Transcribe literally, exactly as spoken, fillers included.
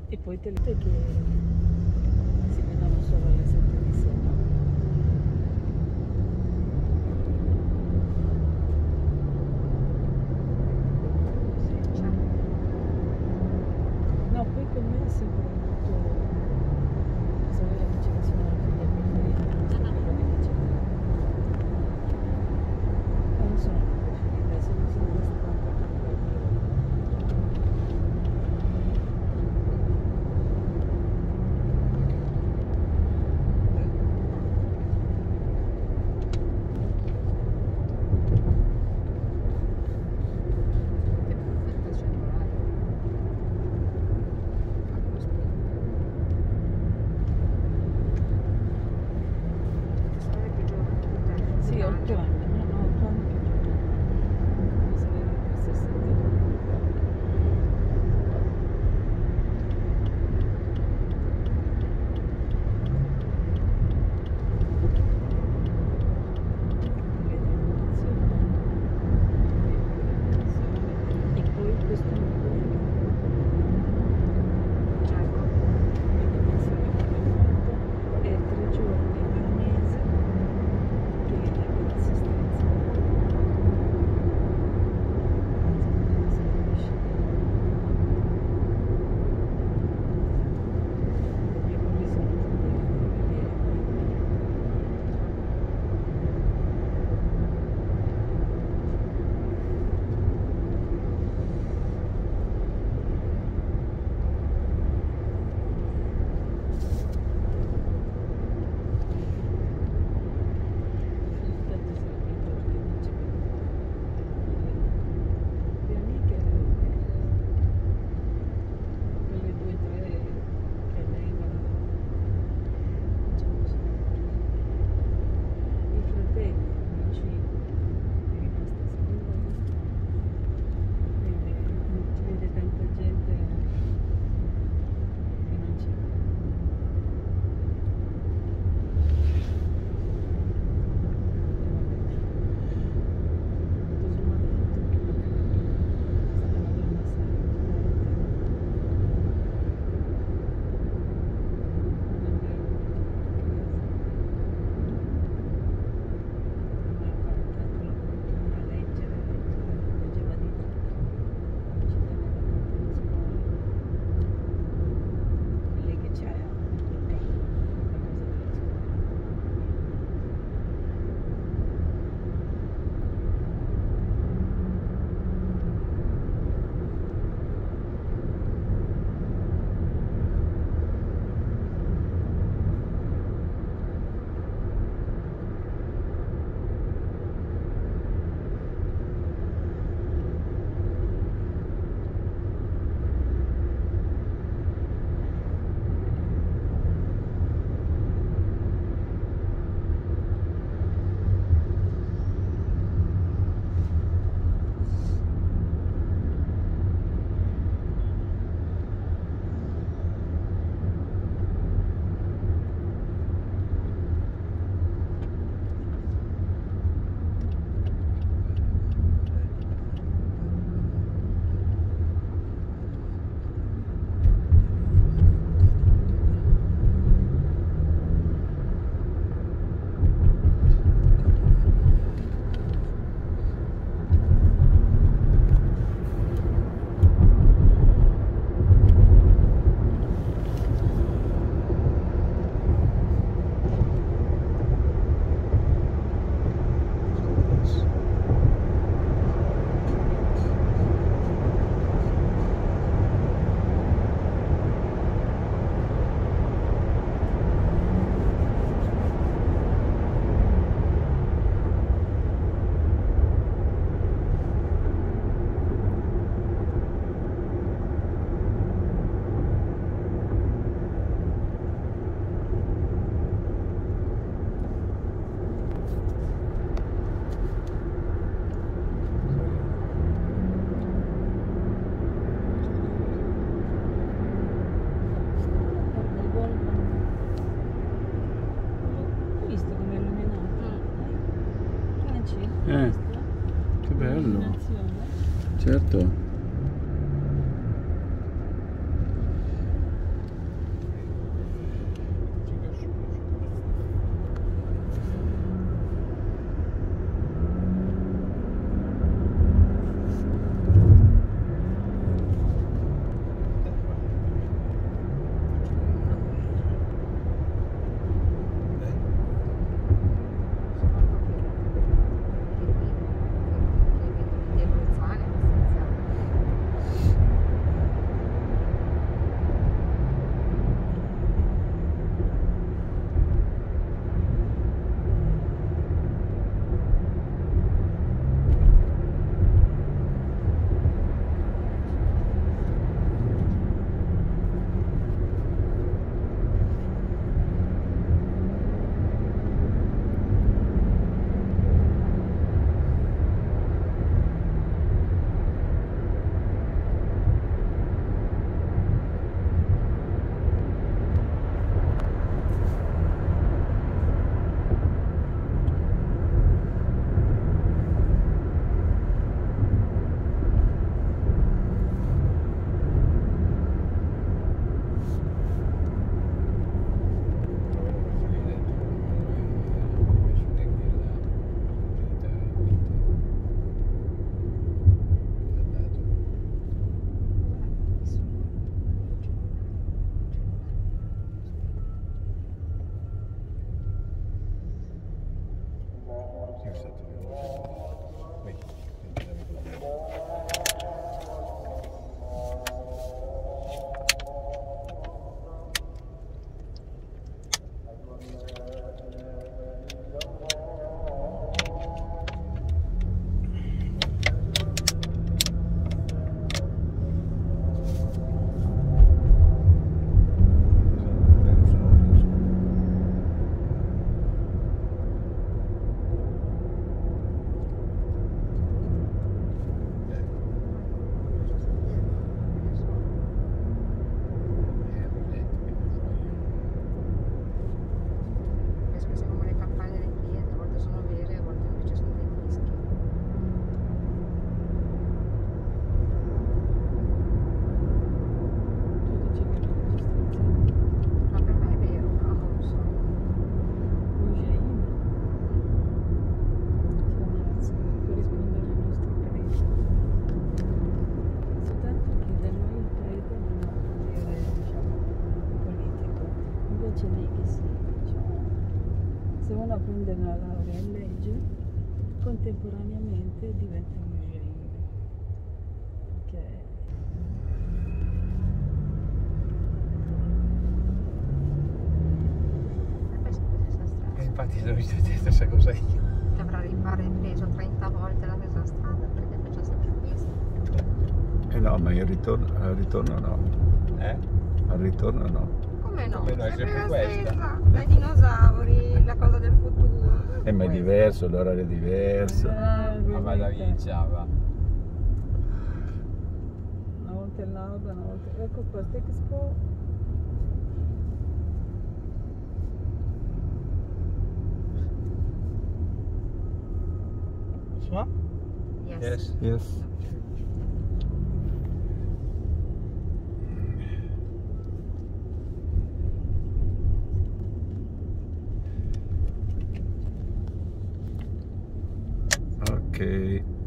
E poi te le che si vedono solo alle sette di sera. No, poi con me è sempre molto Isabella dice che sono la figlia preferita, quello che dice. Ma non sono la preferita, sono sempre stata sì, otto anni, no, no, otto anni più giovane. Mi sarei per sessantadue. E poi questo è un è tre giorni al mese che è per assistenza. Se non riesci le mie cose sono tutte vedere. Le amiche, quelle due o tre che vengono, diciamo, sono i fratelli, amici, è rimasta solo lei. Quindi ti vede tanta gente che non c'è. Tutto sommato il fatto che sta la donna sai forte, non è vero che a fare tanto lavoro, a leggere, leggere, leggeva di tutto, ci teneva tanto alla scuola. Lei che c'ha inculcato la cosa della scuola. Eh, che bello. Illuminazione. Certo. c'è lì che si, diciamo, se uno prende la laurea in legge, contemporaneamente diventa museino. Perché E infatti sono visto te stessa cosa io. Che avrà ripreso trenta volte la stessa strada perché faccio sempre questo. Eh no, ma il ritorno, al ritorno no. Eh? Al ritorno no. Come no? Come no, è sempre la questa. stessa. Dai dinosauri, la cosa del futuro. Eh, ma è diverso, l'orario è diverso. Eh, Ma vada vedete, via, va. una volta in l'alba, una volta... Ecco qua, Stexpo. So? Yes. Yes. Yes. Ok.